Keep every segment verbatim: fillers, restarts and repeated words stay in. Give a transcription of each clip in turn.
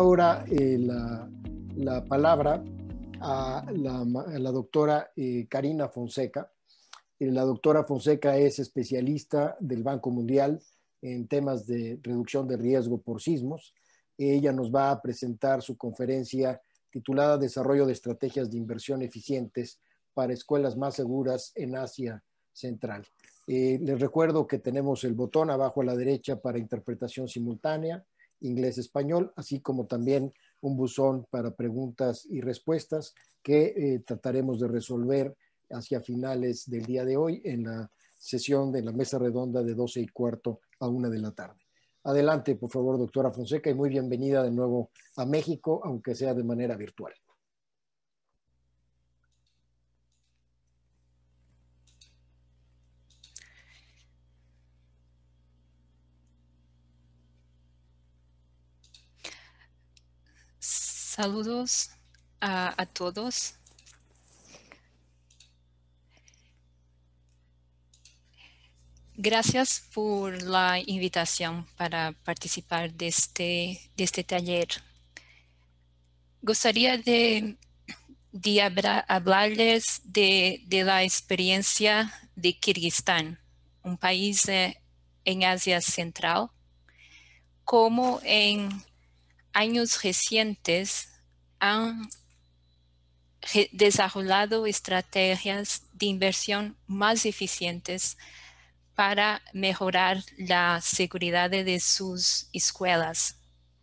ahora eh, la, la palabra a la, a la doctora eh, Karina Fonseca. Eh, la doctora Fonseca es especialista del Banco Mundial en temas de reducción de riesgo por sismos. Ella nos va a presentar su conferencia titulada Desarrollo de estrategias de inversión eficientes para escuelas más seguras en Asia Central. Eh, les recuerdo que tenemos el botón abajo a la derecha para interpretación simultánea, inglés-español, así como también un buzón para preguntas y respuestas que eh, trataremos de resolver hacia finales del día de hoy en la sesión de la mesa redonda de doce y cuarto a una de la tarde. Adelante, por favor, doctora Fonseca, y muy bienvenida de nuevo a México, aunque sea de manera virtual. Saludos a, a todos. Gracias por la invitación para participar de este, de este taller. Gustaría de, de habla, hablarles de, de la experiencia de Kirguistán, un país eh, en Asia Central, como en años recientes han desarrollado estrategias de inversión más eficientes para mejorar la seguridad de sus escuelas.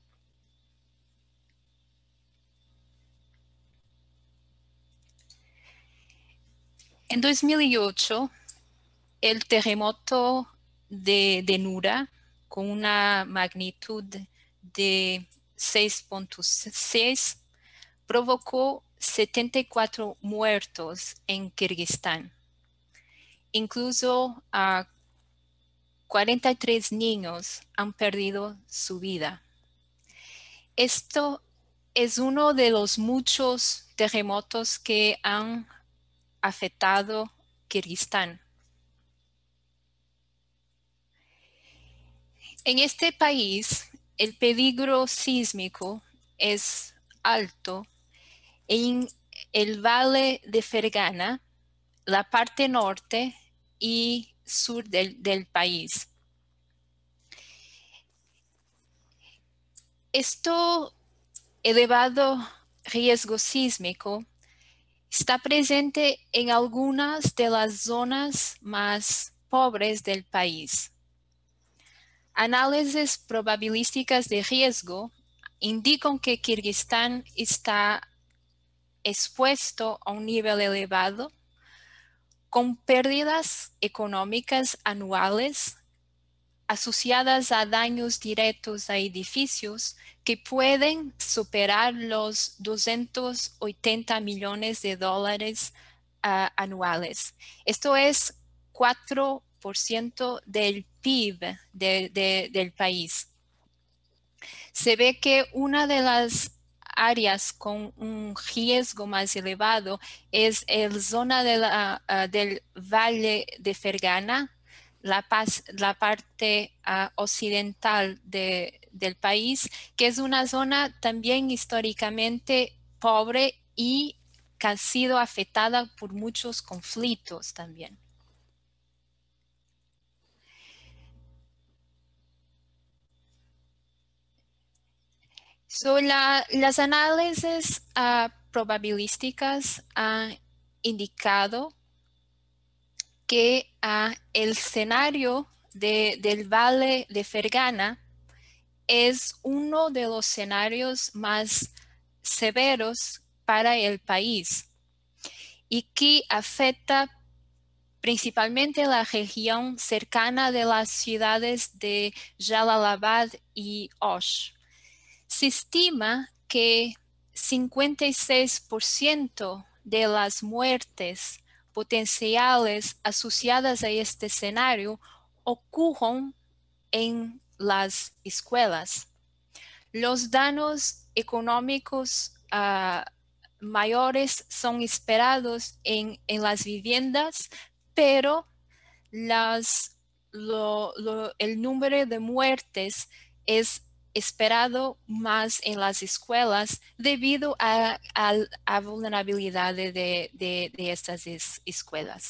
En dos mil ocho, el terremoto de, de Nura, con una magnitud de seis punto seis, provocó setenta y cuatro muertos en Kirguistán. Incluso a uh, cuarenta y tres niños han perdido su vida. Esto es uno de los muchos terremotos que han afectado Kirguistán. En este país, el peligro sísmico es alto en el Valle de Fergana, la parte norte y sur del, del país. Esto elevado riesgo sísmico está presente en algunas de las zonas más pobres del país. Análisis probabilísticas de riesgo indican que Kirguistán está expuesto a un nivel elevado con pérdidas económicas anuales asociadas a daños directos a edificios que pueden superar los doscientos ochenta millones de dólares uh, anuales. Esto es cuatro por ciento del P I B de, de, del país. Se ve que una de las áreas con un riesgo más elevado es la zona de la, uh, del Valle de Fergana, La, paz, la parte uh, occidental de, del país, que es una zona también históricamente pobre y que ha sido afectada por muchos conflictos también. So, la, las análisis uh, probabilísticas han indicado que uh, el escenario de, del Valle de Fergana es uno de los escenarios más severos para el país y que afecta principalmente la región cercana de las ciudades de Jalalabad y Osh. Se estima que cincuenta y seis por ciento de las muertes potenciales asociadas a este escenario ocurren en las escuelas. Los daños económicos uh, mayores son esperados en, en las viviendas, pero las, lo, lo, el número de muertes es esperado más en las escuelas debido a la vulnerabilidad de, de, de estas es, escuelas.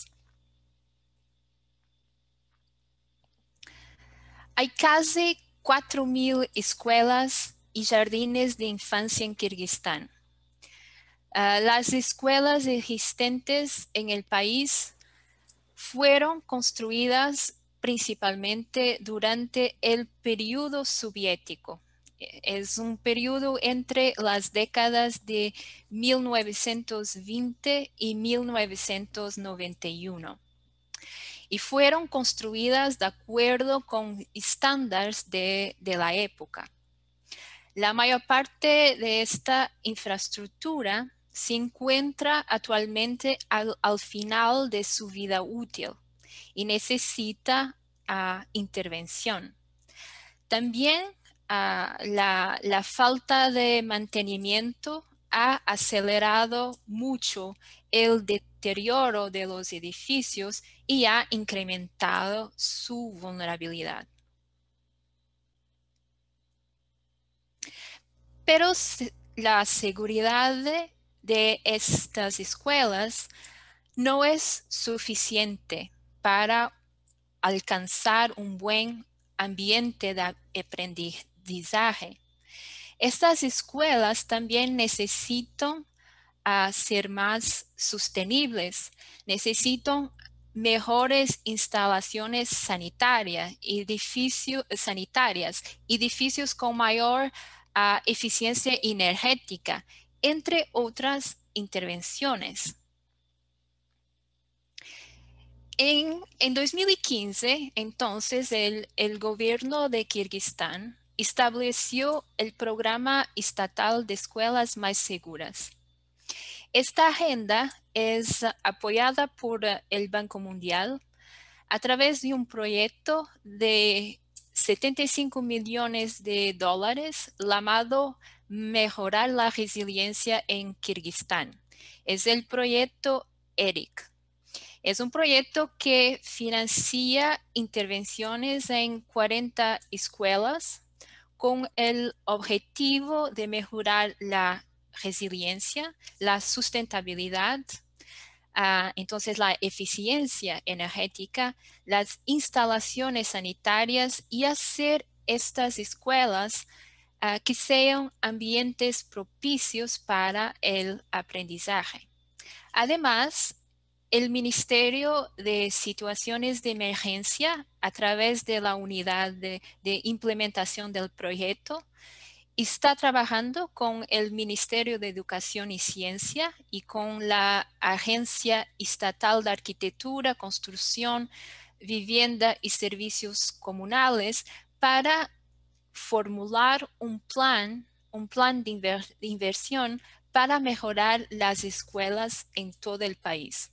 Hay casi cuatro mil escuelas y jardines de infancia en Kirguistán. Uh, las escuelas existentes en el país fueron construidas principalmente durante el periodo soviético. Es un periodo entre las décadas de mil novecientos veinte y mil novecientos noventa y uno. Y fueron construidas de acuerdo con estándares de, de la época. La mayor parte de esta infraestructura se encuentra actualmente al, al final de su vida útil y necesita uh, intervención. También uh, la, la falta de mantenimiento ha acelerado mucho el deterioro de los edificios y ha incrementado su vulnerabilidad. Pero la seguridad de, de estas escuelas no es suficiente para alcanzar un buen ambiente de aprendizaje. Estas escuelas también necesitan uh, ser más sostenibles, necesitan mejores instalaciones sanitarias, edificio, sanitarias, edificios con mayor uh, eficiencia energética, entre otras intervenciones. En, en dos mil quince, entonces, el, el gobierno de Kirguistán estableció el Programa Estatal de Escuelas Más Seguras. Esta agenda es apoyada por el Banco Mundial a través de un proyecto de setenta y cinco millones de dólares llamado Mejorar la Resiliencia en Kirguistán. Es el proyecto E R I C. Es un proyecto que financia intervenciones en cuarenta escuelas con el objetivo de mejorar la resiliencia, la sustentabilidad, uh, entonces la eficiencia energética, las instalaciones sanitarias y hacer estas escuelas uh, que sean ambientes propicios para el aprendizaje. Además, el Ministerio de Situaciones de Emergencia, a través de la unidad de, de implementación del proyecto, está trabajando con el Ministerio de Educación y Ciencia y con la Agencia Estatal de Arquitectura, Construcción, Vivienda y Servicios Comunales para formular un plan, un plan de, inver, de inversión para mejorar las escuelas en todo el país.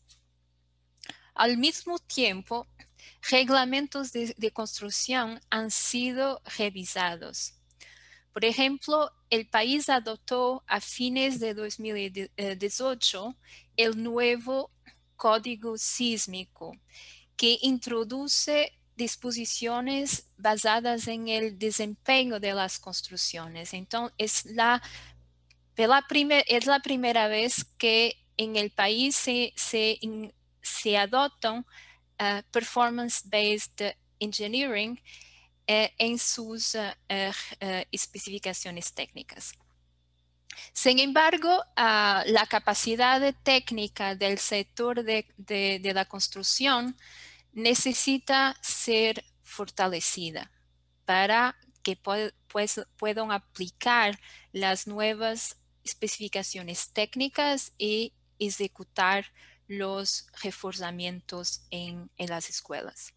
Al mismo tiempo, reglamentos de, de construcción han sido revisados. Por ejemplo, el país adoptó a fines de dos mil dieciocho el nuevo Código Sísmico, que introduce disposiciones basadas en el desempeño de las construcciones. Entonces, es la, la, primer, es la primera vez que en el país se, se se adoptan uh, performance-based engineering uh, en sus uh, uh, especificaciones técnicas. Sin embargo, uh, la capacidad técnica del sector de, de, de la construcción necesita ser fortalecida para que pu pues, puedan aplicar las nuevas especificaciones técnicas y ejecutar los reforzamientos en, en las escuelas.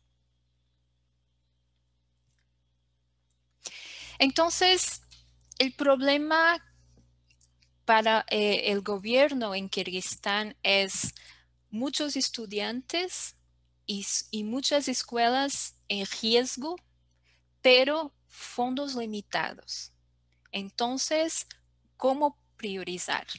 Entonces, el problema para eh, el gobierno en Kirguistán es muchos estudiantes y, y muchas escuelas en riesgo, pero fondos limitados. Entonces, ¿cómo priorizar?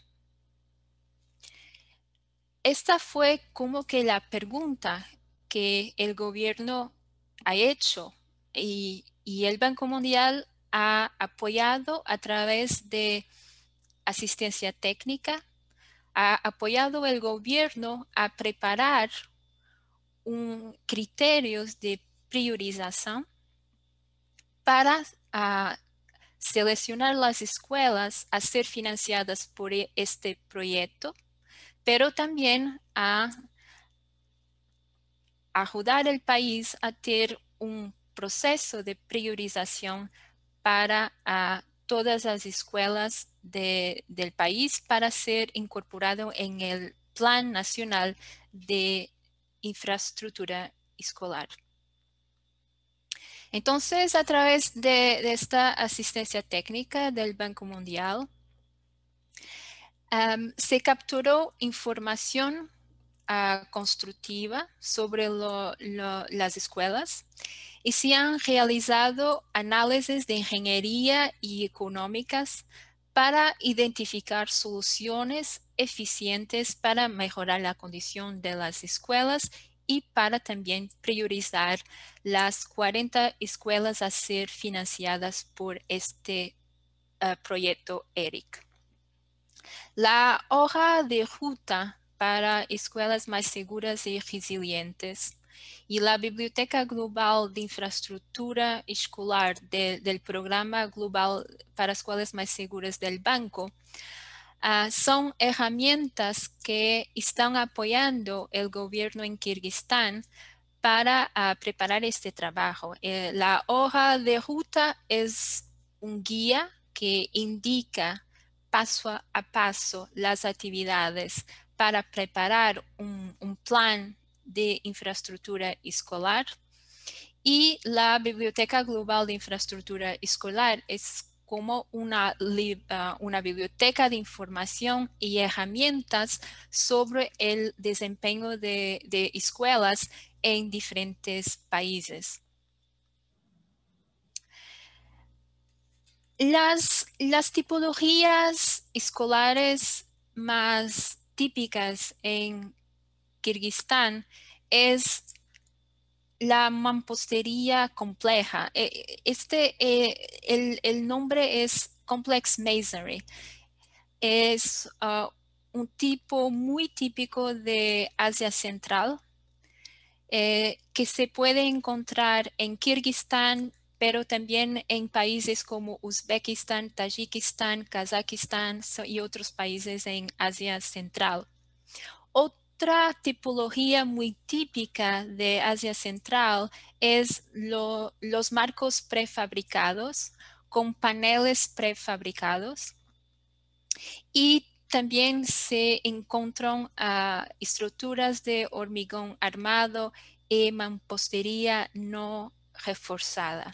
Esta fue como que la pregunta que el gobierno ha hecho y, y el Banco Mundial ha apoyado a través de asistencia técnica, ha apoyado el gobierno a preparar un, criterios de priorización para uh, seleccionar las escuelas a ser financiadas por este proyecto, pero también a ayudar al país a tener un proceso de priorización para uh, todas las escuelas de, del país para ser incorporado en el Plan Nacional de Infraestructura Escolar. Entonces, a través de, de esta asistencia técnica del Banco Mundial, um, se capturó información uh, constructiva sobre lo, lo, las escuelas y se han realizado análisis de ingeniería y económicas para identificar soluciones eficientes para mejorar la condición de las escuelas y para también priorizar las cuarenta escuelas a ser financiadas por este uh, proyecto E R I C. La hoja de ruta para escuelas más seguras y resilientes y la Biblioteca Global de Infraestructura Escolar de, del Programa Global para Escuelas Más Seguras del Banco Uh, son herramientas que están apoyando el gobierno en Kirguistán para uh, preparar este trabajo. Eh, la hoja de ruta es un guía que indica paso a paso las actividades para preparar un, un plan de infraestructura escolar. Y la Biblioteca Global de Infraestructura Escolar es como una, uh, una biblioteca de información y herramientas sobre el desempeño de, de escuelas en diferentes países. Las, las tipologías escolares más típicas en Kirguistán es la mampostería compleja. Este, eh, el, el nombre es Complex Masonry. Es uh, un tipo muy típico de Asia Central eh, que se puede encontrar en Kirguistán, pero también en países como Uzbekistán, Tayikistán, Kazajistán y otros países en Asia Central. Otra tipología muy típica de Asia Central es lo, los marcos prefabricados con paneles prefabricados y también se encuentran uh, estructuras de hormigón armado y mampostería no reforzada.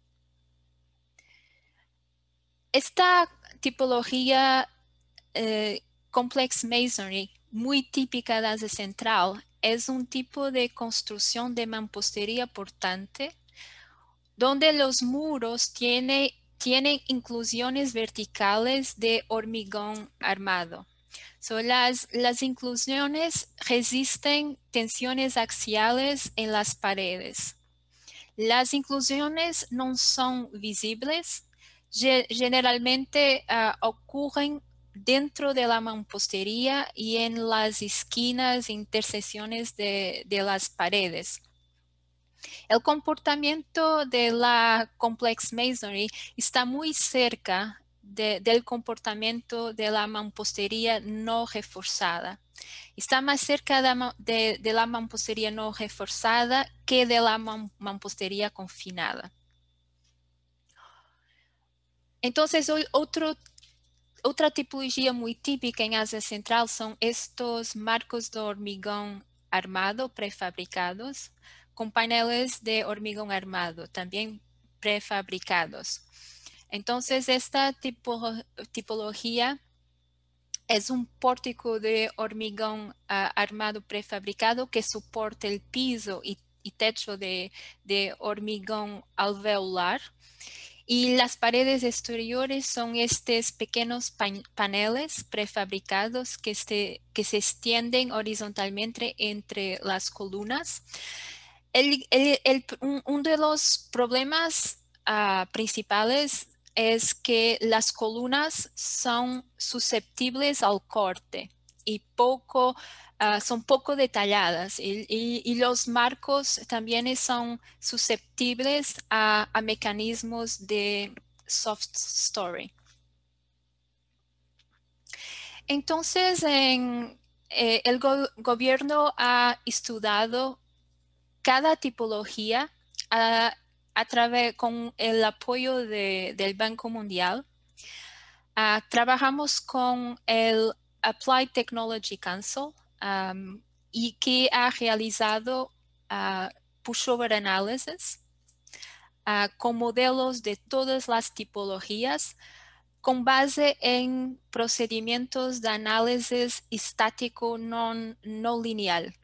Esta tipología uh, Complex Masonry, muy típica de Asia Central, es un tipo de construcción de mampostería portante donde los muros tiene, tienen inclusiones verticales de hormigón armado. So, las, las inclusiones resisten tensiones axiales en las paredes. Las inclusiones no son visibles, generalmente uh, ocurren dentro de la mampostería y en las esquinas e intersecciones de, de las paredes. El comportamiento de la Complex Masonry está muy cerca de, del comportamiento de la mampostería no reforzada. Está más cerca de, de, de la mampostería no reforzada que de la mam, mampostería confinada. Entonces, otro, otra tipología muy típica en Asia Central son estos marcos de hormigón armado prefabricados con paneles de hormigón armado también prefabricados. Entonces, esta tipo, tipología es un pórtico de hormigón uh, armado prefabricado que soporta el piso y, y techo de, de hormigón alveolar. Y las paredes exteriores son estos pequeños pan paneles prefabricados que se, que se extienden horizontalmente entre las columnas. El, el, el, un, un de los problemas uh, principales es que las columnas son susceptibles al corte y poco, uh, son poco detalladas y, y, y los marcos también son susceptibles a, a mecanismos de soft story. Entonces, en, eh, el go gobierno ha estudiado cada tipología a, a través con el apoyo de, del Banco Mundial. Uh, trabajamos con el Applied Technology Council um, y que ha realizado uh, pushover analysis uh, con modelos de todas las tipologías con base en procedimientos de análisis estático no, no lineal.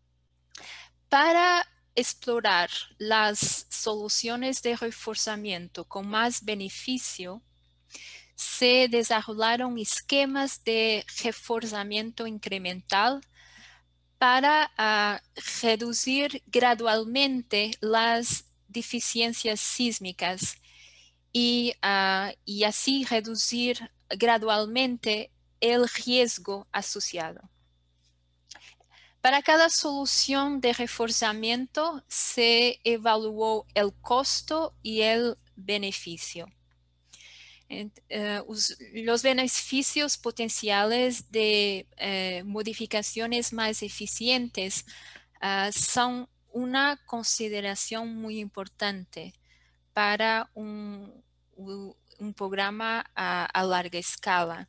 Para explorar las soluciones de reforzamiento con más beneficio, se desarrollaron esquemas de reforzamiento incremental para uh, reducir gradualmente las deficiencias sísmicas y, uh, y así reducir gradualmente el riesgo asociado. Para cada solución de reforzamiento se evaluó el costo y el beneficio. Uh, os, los beneficios potenciales de uh, modificaciones más eficientes uh, son una consideración muy importante para un, un programa a, a larga escala.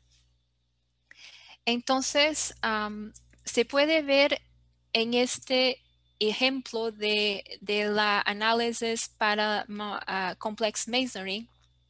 Entonces, um, se puede ver en este ejemplo de, de la análisis para uh, complex masonry,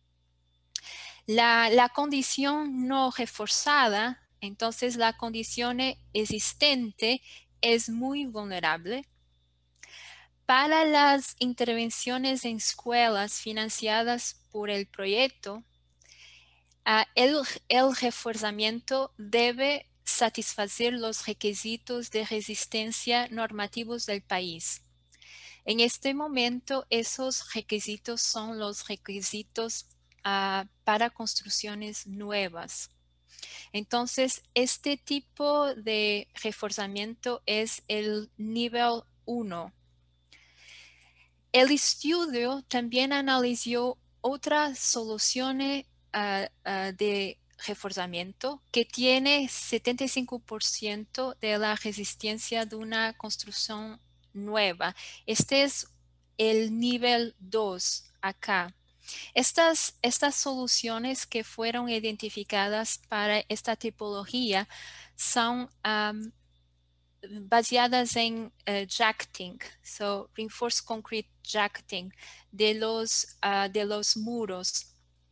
la, la condición no reforzada, entonces la condición existente es muy vulnerable. Para las intervenciones en escuelas financiadas por el proyecto, uh, el, el reforzamiento debe satisfacer los requisitos de resistencia normativos del país. En este momento, esos requisitos son los requisitos uh, para construcciones nuevas. Entonces, este tipo de reforzamiento es el nivel uno. El estudio también analizó otras soluciones uh, uh, de reforzamiento que tiene setenta y cinco por ciento de la resistencia de una construcción nueva. Este es el nivel dos acá. Estas, estas soluciones que fueron identificadas para esta tipología son um, baseadas en uh, jacketing, so reinforced concrete jacketing de los, uh, de los muros.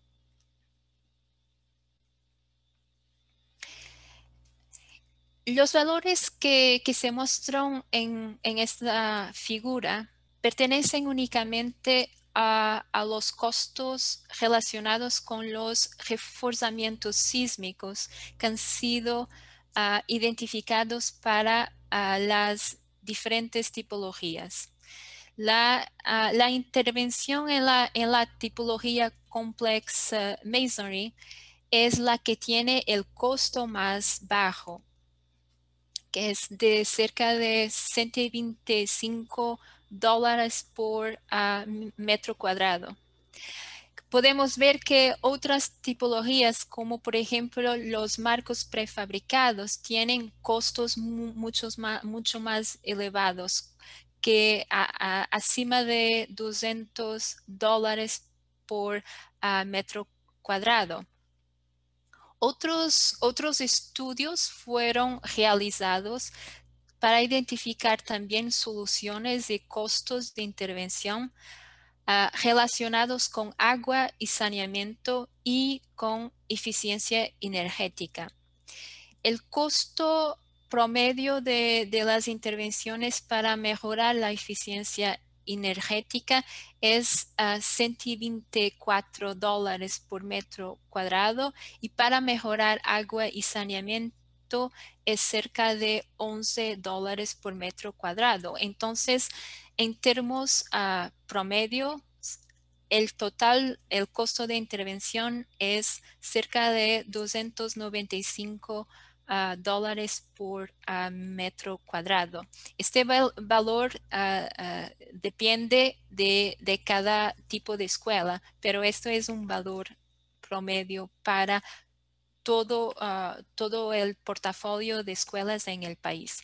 Los valores que, que se muestran en, en esta figura pertenecen únicamente a, a los costos relacionados con los reforzamientos sísmicos que han sido uh, identificados para uh, las diferentes tipologías. La, uh, la intervención en la, en la tipología complex uh, masonry es la que tiene el costo más bajo, que es de cerca de ciento veinticinco dólares por uh, metro cuadrado. Podemos ver que otras tipologías, como por ejemplo los marcos prefabricados, tienen costos mu muchos más, mucho más elevados, que a, a, acima de doscientos dólares por uh, metro cuadrado. Otros, otros estudios fueron realizados para identificar también soluciones de costos de intervención uh, relacionados con agua y saneamiento y con eficiencia energética. El costo promedio de, de las intervenciones para mejorar la eficiencia energética es uh, ciento veinticuatro dólares por metro cuadrado y para mejorar agua y saneamiento es cerca de once dólares por metro cuadrado. Entonces, en términos uh, promedio, el total, el costo de intervención es cerca de doscientos noventa y cinco uh, dólares por uh, metro cuadrado. Este val valor uh, uh, depende de, de cada tipo de escuela, pero esto es un valor promedio para todo, uh, todo el portafolio de escuelas en el país.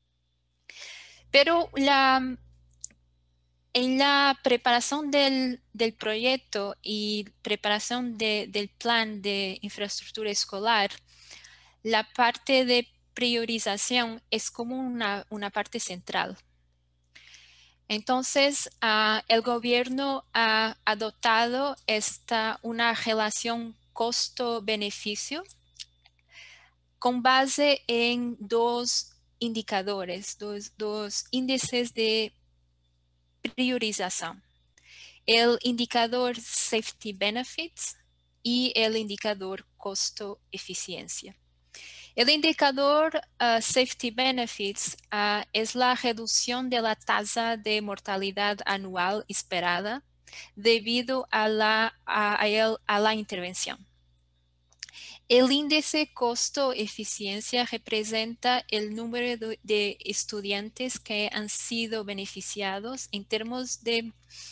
Pero la, en la preparación del, del proyecto y preparación de, del plan de infraestructura escolar, la parte de priorización es como una, una parte central. Entonces, uh, el gobierno ha adoptado esta, una relación costo-beneficio con base en dos indicadores, dos, dos índices de priorización. El indicador Safety Benefits y el indicador Costo-Eficiencia. El indicador uh, Safety Benefits uh, es la reducción de la tasa de mortalidad anual esperada debido a la, a, a el, a la intervención. El índice costo-eficiencia representa el número de, de estudiantes que han sido beneficiados en términos de,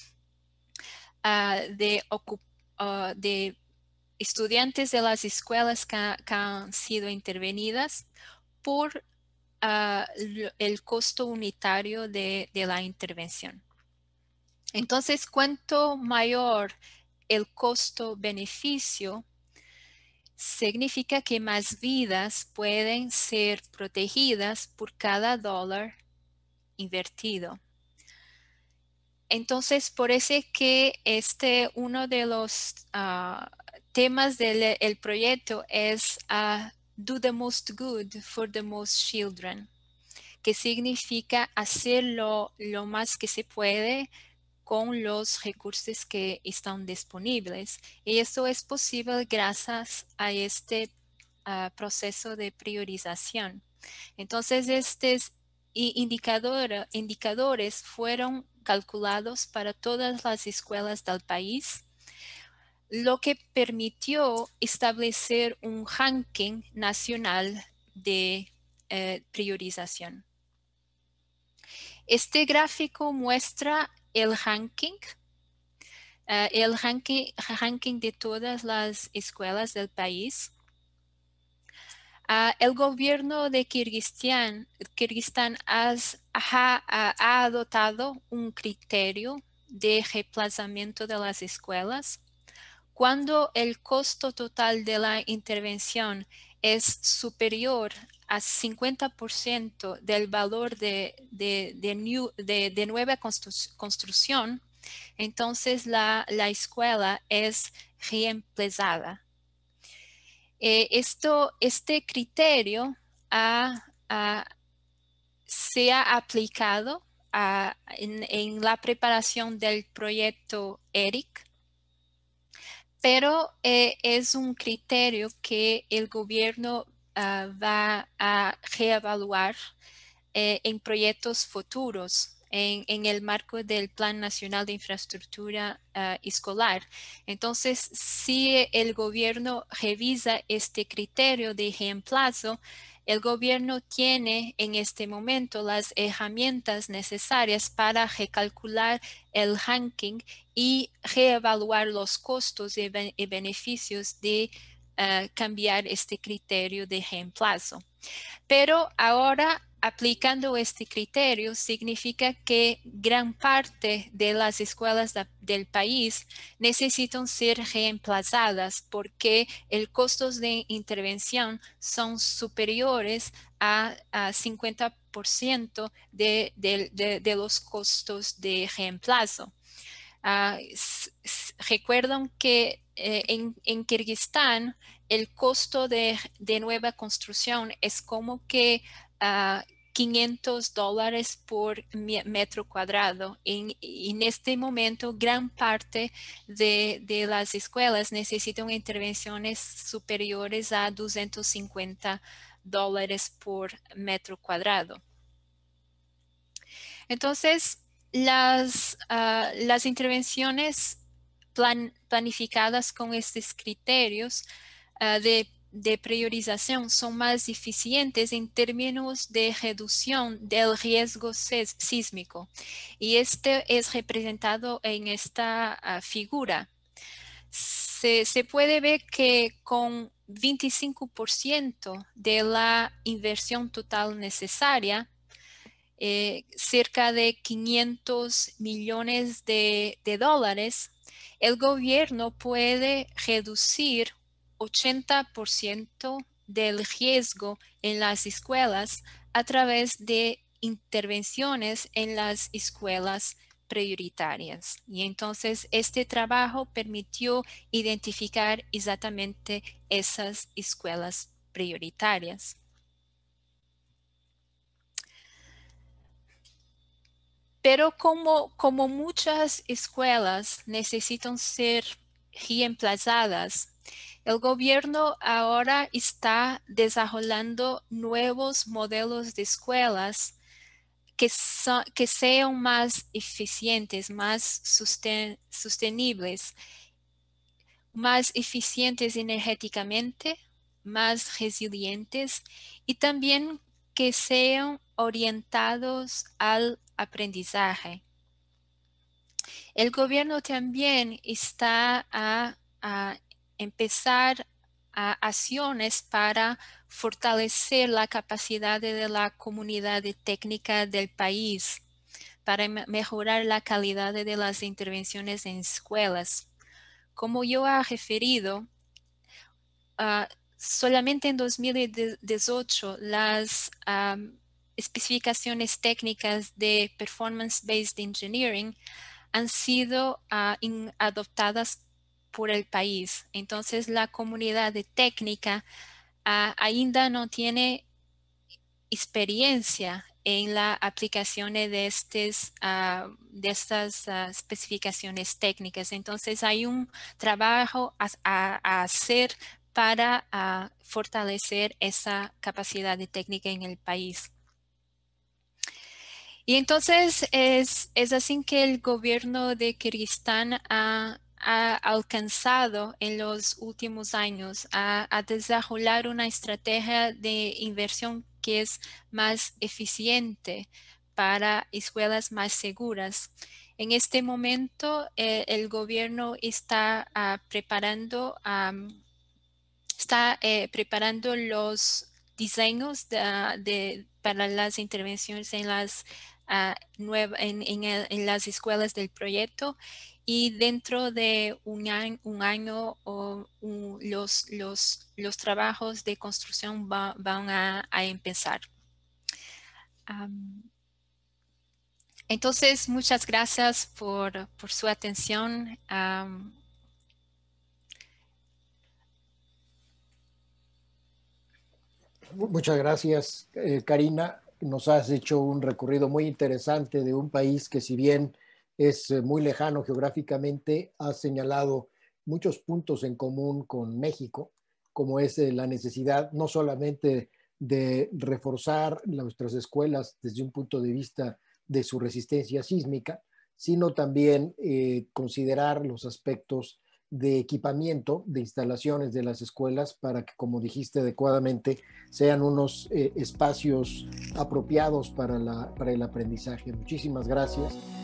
uh, de, uh, de estudiantes de las escuelas que, que han sido intervenidas por uh, el costo unitario de, de la intervención. Entonces, cuanto mayor el costo-beneficio, significa que más vidas pueden ser protegidas por cada dólar invertido. Entonces, por eso es que este, uno de los uh, temas del el proyecto es uh, do the most good for the most children, que significa hacerlo lo más que se puede con los recursos que están disponibles. Y esto es posible gracias a este uh, proceso de priorización. Entonces, estos indicador, indicadores fueron calculados para todas las escuelas del país, lo que permitió establecer un ranking nacional de eh, priorización. Este gráfico muestra el ranking, uh, el ranking, ranking de todas las escuelas del país. Uh, el gobierno de Kirguistán, Kirguistán has, ha, ha, ha adoptado un criterio de reemplazamiento de las escuelas. Cuando el costo total de la intervención es superior a cincuenta por ciento del valor de, de, de, new, de, de nueva constru construcción, entonces la, la escuela es reemplazada. Eh, esto, este criterio ha, ha, se ha aplicado a, en, en la preparación del proyecto ERIC, pero eh, es un criterio que el gobierno uh, va a reevaluar eh, en proyectos futuros en, en el marco del Plan Nacional de Infraestructura uh, Escolar. Entonces, si el gobierno revisa este criterio de reemplazo, el gobierno tiene en este momento las herramientas necesarias para recalcular el ranking y reevaluar los costos y, ben y beneficios de uh, cambiar este criterio de reemplazo. Pero ahora, aplicando este criterio, significa que gran parte de las escuelas de, del país necesitan ser reemplazadas porque el costo de intervención son superiores a, a cincuenta por ciento de, de, de, de los costos de reemplazo. Uh, recuerdan que eh, en, en Kirguistán el costo de, de nueva construcción es como que uh, quinientos dólares por metro cuadrado. En, en este momento, gran parte de, de las escuelas necesitan intervenciones superiores a doscientos cincuenta dólares por metro cuadrado. Entonces, Las, uh, las intervenciones plan, planificadas con estos criterios uh, de, de priorización son más eficientes en términos de reducción del riesgo sísmico. Y este es representado en esta uh, figura. Se, se puede ver que con veinticinco por ciento de la inversión total necesaria, eh, cerca de quinientos millones de, de dólares, el gobierno puede reducir ochenta por ciento del riesgo en las escuelas a través de intervenciones en las escuelas prioritarias. Y entonces este trabajo permitió identificar exactamente esas escuelas prioritarias. Pero como, como muchas escuelas necesitan ser reemplazadas, el gobierno ahora está desarrollando nuevos modelos de escuelas que, so, que sean más eficientes, más susten, sostenibles, más eficientes energéticamente, más resilientes y también que sean orientados al aprendizaje. El gobierno también está a, a empezar a acciones para fortalecer la capacidad de la comunidad técnica del país, para mejorar la calidad de las intervenciones en escuelas. Como yo he referido, uh, solamente en dos mil dieciocho las um, especificaciones técnicas de Performance-Based Engineering han sido uh, in, adoptadas por el país. Entonces la comunidad técnica uh, ainda no tiene experiencia en la aplicación de, estes, uh, de estas uh, especificaciones técnicas. Entonces hay un trabajo a, a, a hacer para uh, fortalecer esa capacidad técnica en el país. Y entonces es, es así que el gobierno de Kirguistán ha, ha alcanzado en los últimos años a, a desarrollar una estrategia de inversión que es más eficiente para escuelas más seguras. En este momento eh, el gobierno está uh, preparando, um, está, eh, preparando los diseños de, de, para las intervenciones en las Uh, nueva, en, en, el, en las escuelas del proyecto y dentro de un año, un año o un, los, los, los trabajos de construcción va, van a, a empezar. Um, entonces, muchas gracias por, por su atención. Um, Muchas gracias, eh, Karina. Nos has hecho un recorrido muy interesante de un país que, si bien es muy lejano geográficamente, ha señalado muchos puntos en común con México, como es la necesidad no solamente de reforzar nuestras escuelas desde un punto de vista de su resistencia sísmica, sino también eh, considerar los aspectos de equipamiento, de instalaciones de las escuelas para que, como dijiste adecuadamente, sean unos eh, espacios apropiados para, la, para el aprendizaje. Muchísimas gracias.